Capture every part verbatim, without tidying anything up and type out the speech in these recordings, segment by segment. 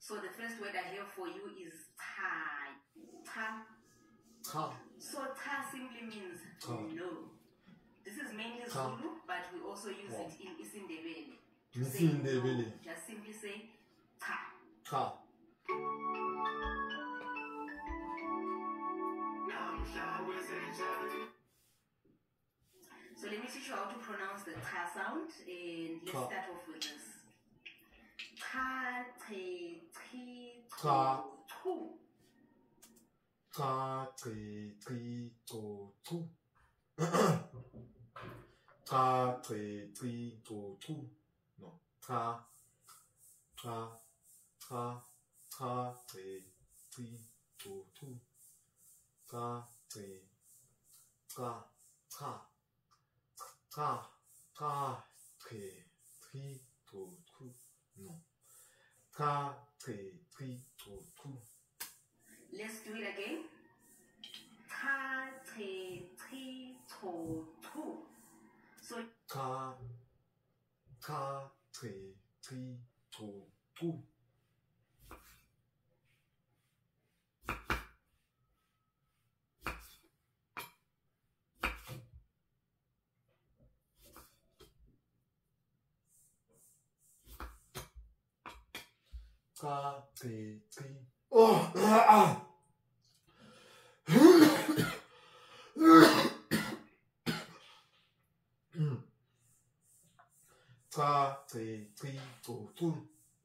So the first word I have for you is ta. Ta. Ta. So ta simply means Ta. no. This is mainly Ta. Zulu, but we also use Wow. it in Isindebele. To say Isindebele. no, just simply say ta. Ta. So let me teach you how to pronounce the ta sound, and let's Ta. start off with this. Ta, te, ti, Ta. tu. Ta, tre, tri, to, tu. Ta, tre, tri, to, tu. No. Ta. Ta. Ta. Ta, tre, tri, to, tu. Ta, tre. Ta. Ta. Ta. Ta, tre, tri, to, tu. No. Ta, tre, tri, to, tu. Let's do it again. Ta, te, ti, to, tu. So Ta, ta, tre, tri, to, tu. Ta, tre, tri. Oh! Ah! Ta, tre, tri, to, tu.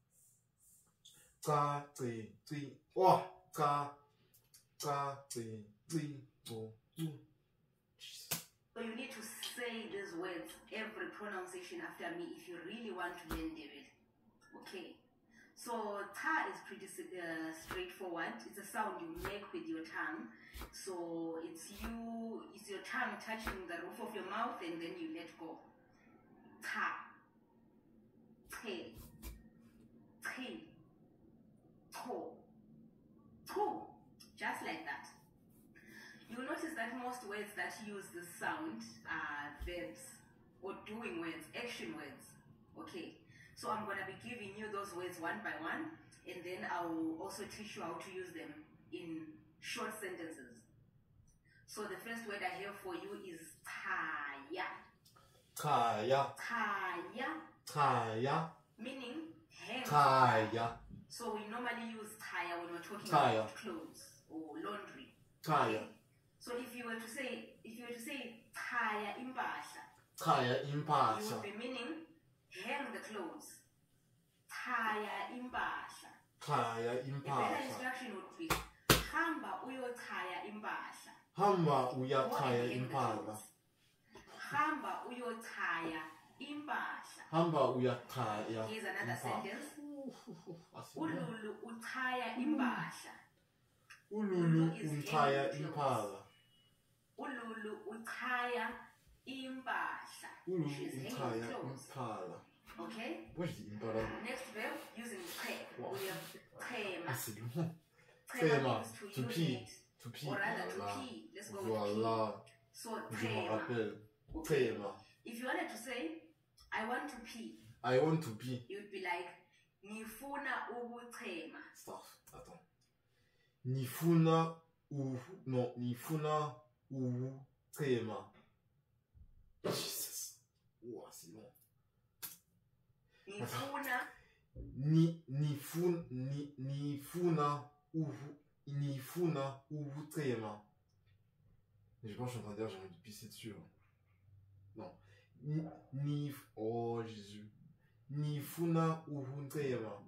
Ta, tre, tri. Oh! Ta, ta, tre, tri, to, tu. So you need to say these words, every pronunciation after me if you really want to learn David. Okay. So ta is pretty uh, straightforward. It's a sound you make with your tongue. So it's you, it's your tongue touching the roof of your mouth and then you let go. Ta, te, ti, to, tu. Just like that. You'll notice that most words that use this sound are verbs or doing words, action words. Okay. So I'm going to be giving you those words one by one, and then I will also teach you how to use them in short sentences. So the first word I have for you is taya. Taya. Taya. Taya. Meaning hang. Taya. So we normally use taya when we're talking Taya. about clothes or laundry. Taya. So if you were to say, if you were to say taya impahla, Taya you impahla. would be meaning hang the clothes. Taya impahla. Taya A better impahla. instruction would be hamba uyotaya impahla. Hamba Go uyataya and hang the impahla. clothes. Hamba uyotaya impahla. Hamba uyataya. Here's another impahla. sentence. Ululu Ululu utaya impahla. untaya impahla. Ululu utaya impahla. Ululu She's hanging untaya clothes. impahla. Okay? Where's the impahla? Next verb using tre. Wow. We have trema. Assidu. Trema Trema. means to To unite. pee. To pee. Or rather to Voilà. pee. Let's go with Voilà. pee. So Je m'en trema. rappelle. Okay. Trema. If you wanted to say, I want to pee, I want to pee. you'd be like, ngifuna ukuchema. Stop. Attends. Nifuna ou non, nifuna ou trema. Jesus. Ouah, c'est long. Ngifuna Ni nifun ni nifuna ou nifuna ou trema. Mais je pense que je suis en train de dire j'ai envie de pisser dessus. Hein. Non. Ni, ni oh Jésus. Nifuna ou trema.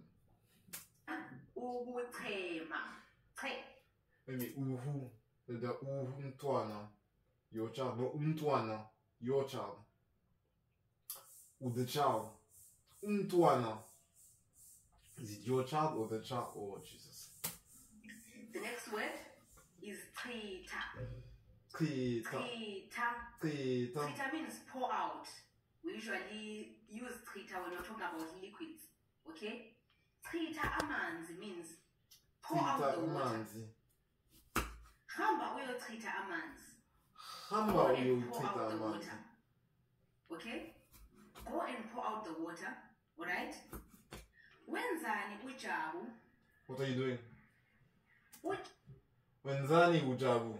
ukuchema. Tre. Oui, mais uhu, c'est-à-dire uhu ntwana, your child, no untwana, your child, or the child, untwana, is it your child or the child? Oh Jesus. The next word is trita. Trita, Trita. trita, Trita means pour out. We usually use trita when we're talking about liquids. Okay? Trita amanzi means pour out trita the water. manzi. Hamba uyochita amanzi. Hamba Go and uyo pour trita out the manzi. water. Okay? Go and pour out the water. Alright? Wenzani uJabu? What are you doing? Uj Wenzani uJabu?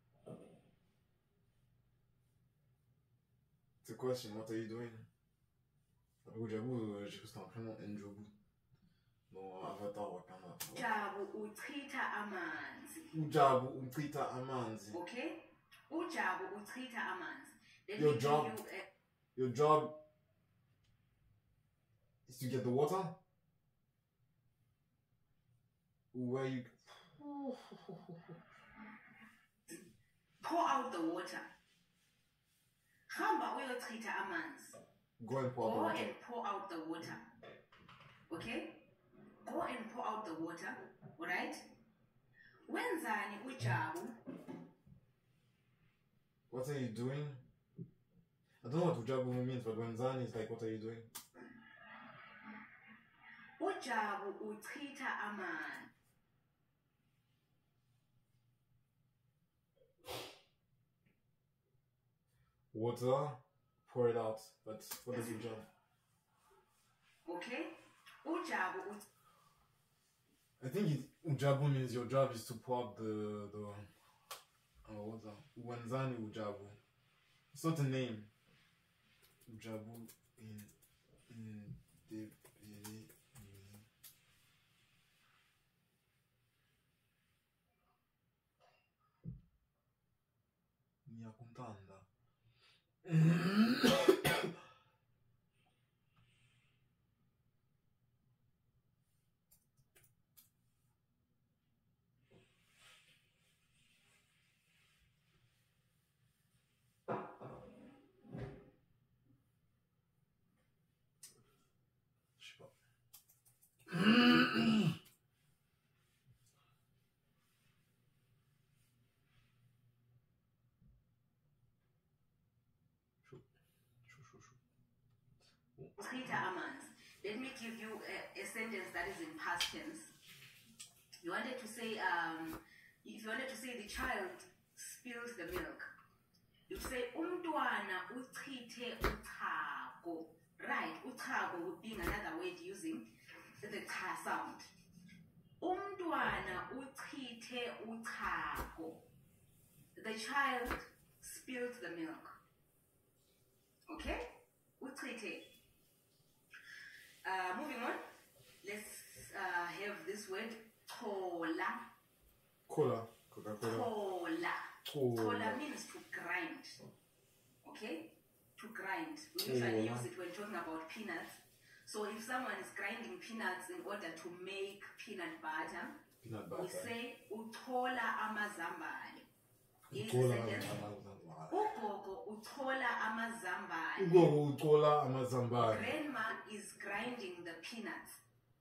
It's a question. What are you doing? Ujabu, j'ai cru que c'était un prénom Njobu. Dans Avatar Wakanda. Jabu uchitha amanzi. Ujabu uchitha amanzi. Okay? Ujabu uchitha amanzi. Let Your me job. give you a Your job is to get the water? Where you pour out the water. Hamba uyochitha amanzi. go and pour out the Go water. and pour out the water. Okay? Go and pour out the water. Alright? Wenzani uJabu? What are you doing? I don't know what ujabu means, but wenzani is like, what are you doing? uJabu uchitha amanzi. Water, pour it out. But what is your job? Okay? uJabu uch I think it, ujabu means your job is to pour out the the oh, what's that? Wenzani ujabu. It's not a name. Ujabu in in the Nyakuntanda. Je sais pas. Chaud. Chaud, chaud, chaud. uchitha amanzi. Let me give you a, a sentence that is in past tense. You wanted to say, um, if you wanted to say the child spilled the milk, you say umntwana uchithe uchago. Right, uchago being another word using the cha sound. Umntwana uchithe uchago. The child spilled the milk. Okay? Uchithe. Uh, moving on, let's uh, have this word thola. Cola. Coca-Cola. Thola. Thola. Thola means to grind. Okay? To grind. We usually Thola. use it when talking about peanuts. So if someone is grinding peanuts in order to make peanut butter, Peanut we butter. say uthola amazambane. Is the Utola sentence. amazambane. Ugogo uthola amazambane. Ugogo utola amazambane. Grandma is grinding the peanuts.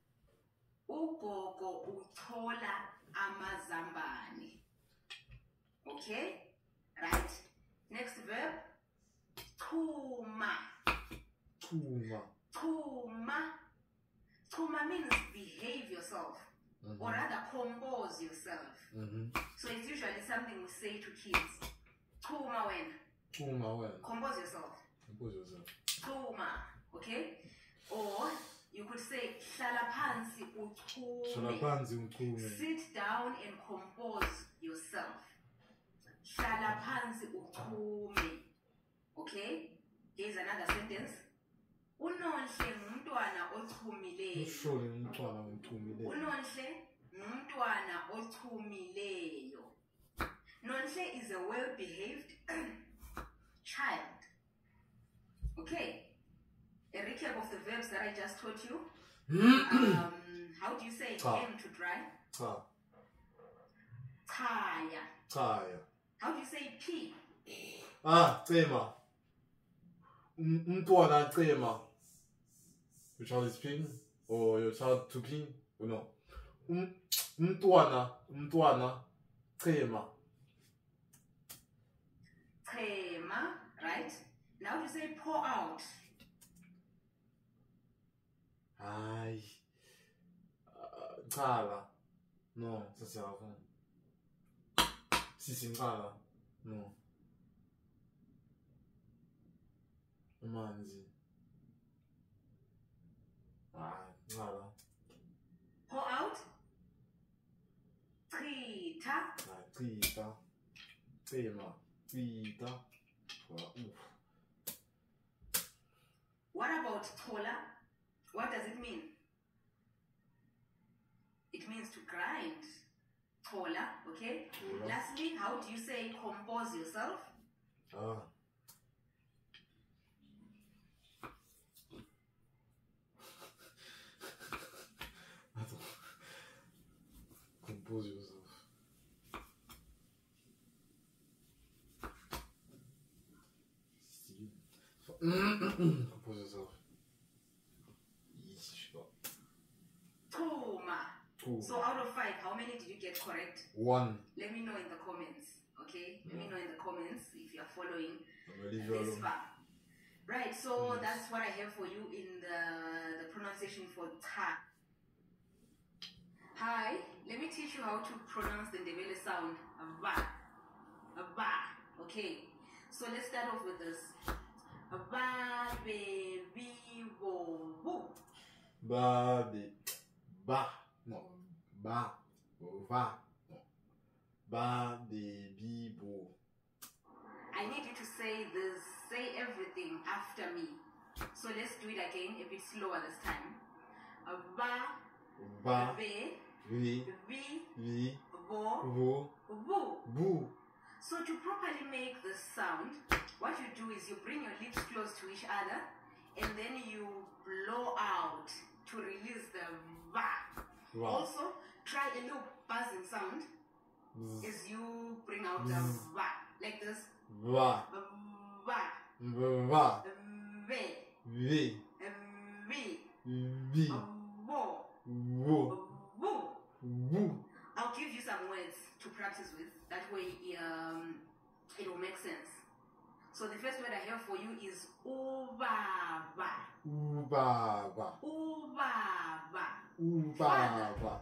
Ugogo uthola amazambane. Okay? Right? Next verb. Thuma. Tuma. Thuma. Thuma means behave yourself. Mhm. Or rather compose yourself. Mhm. So it's usually something we say to kids. Thuma when. Tuma when. Compose yourself. Compose yourself. Thuma. Okay? Or you could say hlala phansi uthume. Shalapanzi uthume. Sit down and compose yourself. Hlala phansi uthume. Okay? Here's another sentence. Unonhle ngumntwana othumileyo. Ushole umntwana uthumileyo. Unonhle ngumntwana othumileyo. Nonhle is a well-behaved child. Okay? A recap of the verbs that I just taught you. um, how do you say Cha. hang to dry? Cha. Chaya. Chaya. How do you say pee? Ah, Tema. Umntwana Tema. Your child is peeing? Or your child to pee? Or no? Um, Umntwana. Umntwana Tema. Chema, right? Now you say pour out. Aïe. Euh, Kala. Non, ça c'est avant. Si c'est Kala. Non. Manzi. Ah, Kala. ubutsema. Ita. Voilà. Ouf. What about taller? What does it mean? It means to grind. Taller, okay? Taller. Lastly, how do you say compose yourself? Ah. Attends. Compose yourself. Stylé. Compose yourself. Ici, je sais pas. Toma. Oh. So out of five, how many did you get correct? One. Let me know in the comments, okay? Let me Yeah. know in the comments if you're following I'm gonna leave you this alone. far. Right, so Yes. that's what I have for you in the, the pronunciation for ta. Hi, let me teach you how to pronounce the Ndebele sound. Va. Va. Okay. So let's start off with this. Va, be, bi, wo, wo. Ba, be, ba, non. Ba, va, non. Ba, be, bi, bo. I need you to say this, say everything after me. So let's do it again, a bit slower this time. Va, Ba, be, vi, vi, vi, wo, vo, wo. bou. So to properly make this sound, what you do is you bring your lips close to each other and then you blow out to release the va. Va. Also, try a little buzzing sound Bzz. as you bring out the Bzz. va. Like this. Va, Va. va, Ve. vi, Vi. vi, Wo. vo, Wo. bou. I'll give you some words to practice with. That way um, it will make sense. So the first word I have for you is ubaba. Ubaba, Ubaba. ubaba.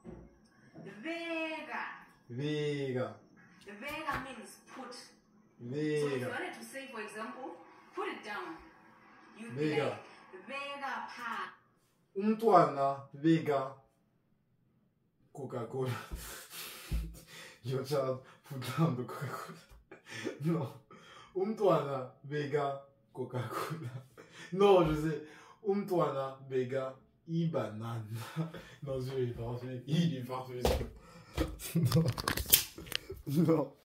Vega. Vega, Vega means put. So if you vega, wanted to say, for example, put it down. You'd be Vega. like Vega pa. umntwana, vega, Coca-Cola. Your child put down the Coca-Cola. Non, umntwana, vega, Coca-Cola. Non, je sais, umntwana, vega, ibanana. Non, celui-là, il est parfait, il est parfait. Non, non.